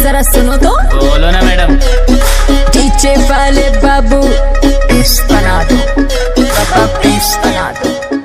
जरा सुनो तो। बोलो ना मैडम। डीजे वाले बाबू प्लीज बना दो, बाबा प्लीज बना दो।